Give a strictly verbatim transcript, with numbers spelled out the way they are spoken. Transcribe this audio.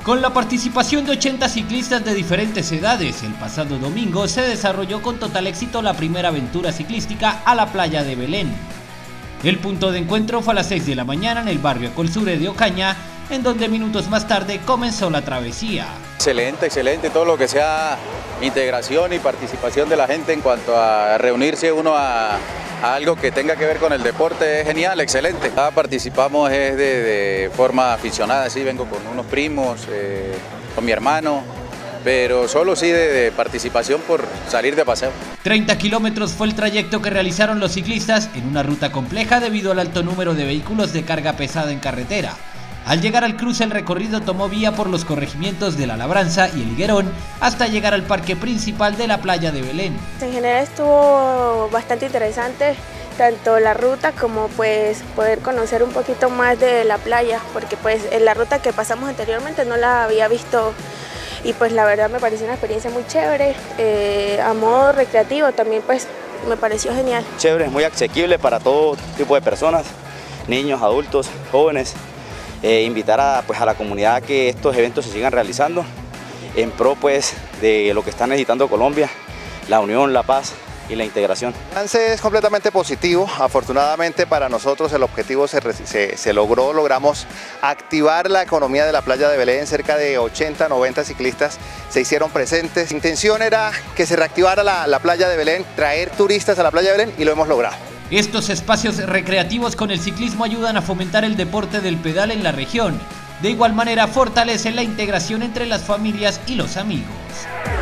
Con la participación de ochenta ciclistas de diferentes edades, el pasado domingo se desarrolló con total éxito la primera aventura ciclística a la playa de Belén. El punto de encuentro fue a las seis de la mañana en el barrio Colsure de Ocaña, en donde minutos más tarde comenzó la travesía. Excelente, excelente, todo lo que sea integración y participación de la gente en cuanto a reunirse uno a, a algo que tenga que ver con el deporte es genial, excelente. Ah, participamos es de, de forma aficionada, sí, vengo con unos primos, eh, con mi hermano, pero solo sí de, de participación por salir de paseo. treinta kilómetros fue el trayecto que realizaron los ciclistas en una ruta compleja debido al alto número de vehículos de carga pesada en carretera. Al llegar al cruce, el recorrido tomó vía por los corregimientos de La Labranza y El Higuerón hasta llegar al parque principal de la playa de Belén. En general estuvo bastante interesante, tanto la ruta como pues poder conocer un poquito más de la playa, porque pues en la ruta que pasamos anteriormente no la había visto y pues la verdad me pareció una experiencia muy chévere, eh, a modo recreativo también pues me pareció genial. Chévere, muy asequible para todo tipo de personas, niños, adultos, jóvenes. Eh, invitar a, pues, a la comunidad a que estos eventos se sigan realizando en pro pues, de lo que está necesitando Colombia, la unión, la paz y la integración. El balance es completamente positivo. Afortunadamente para nosotros el objetivo se, se, se logró, logramos activar la economía de la playa de Belén. Cerca de ochenta, noventa ciclistas se hicieron presentes. La intención era que se reactivara la, la playa de Belén, traer turistas a la playa de Belén y lo hemos logrado. Estos espacios recreativos con el ciclismo ayudan a fomentar el deporte del pedal en la región. De igual manera fortalecen la integración entre las familias y los amigos.